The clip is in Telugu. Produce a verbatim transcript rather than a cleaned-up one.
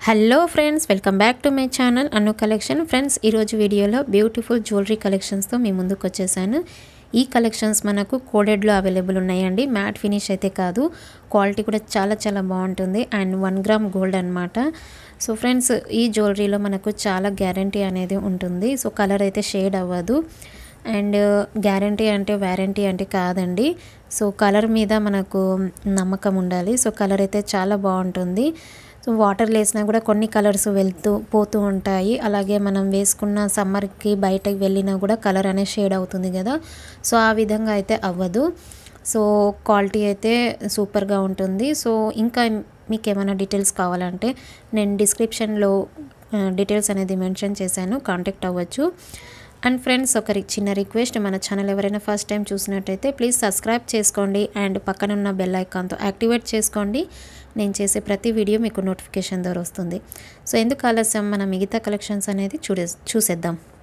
Hello friends, welcome back to my channel Anu collection. Friends, ఈరోజు వీడియోలో బ్యూటిఫుల్ జ్యువెలరీ కలెక్షన్స్తో మీ ముందుకు వచ్చేసాను. ఈ కలెక్షన్స్ మనకు కోడెడ్లో అవైలబుల్ ఉన్నాయండి. మ్యాట్ ఫినిష్ అయితే కాదు, క్వాలిటీ కూడా చాలా చాలా బాగుంటుంది. అండ్ వన్ గ్రామ్ గోల్డ్ అనమాట. సో ఫ్రెండ్స్, ఈ జ్యువెలరీలో మనకు చాలా గ్యారంటీ అనేది ఉంటుంది. సో కలర్ అయితే షేడ్ అవ్వదు. అండ్ గ్యారంటీ అంటే వారంటీ అంటే కాదండి. సో కలర్ మీద మనకు నమ్మకం ఉండాలి. సో కలర్ అయితే చాలా బాగుంటుంది. సో వాటర్ వేసినా కూడా కొన్ని కలర్స్ వెళ్తూ పోతూ ఉంటాయి. అలాగే మనం వేసుకున్న సమ్మర్కి బయటకు వెళ్ళినా కూడా కలర్ అనేది షేడ్ అవుతుంది కదా. సో ఆ విధంగా అయితే అవ్వదు. సో క్వాలిటీ అయితే సూపర్గా ఉంటుంది. సో ఇంకా మీకు ఏమైనా డీటెయిల్స్ కావాలంటే నేను డిస్క్రిప్షన్లో డీటెయిల్స్ అనేది మెన్షన్ చేశాను, కాంటాక్ట్ అవ్వచ్చు. అండ్ ఫ్రెండ్స్, ఒక చిన్న రిక్వెస్ట్, మన ఛానల్ ఎవరైనా ఫస్ట్ టైం చూసినట్టయితే ప్లీజ్ సబ్స్క్రైబ్ చేసుకోండి అండ్ పక్కన ఉన్న బెల్ ఐకాన్తో యాక్టివేట్ చేసుకోండి. నేను చేసే ప్రతి వీడియో మీకు నోటిఫికేషన్ ద్వారా వస్తుంది. సో ఎందుకు ఆలస్యం, మన మిగతా కలెక్షన్స్ అనేది చూడే చూసేద్దాం.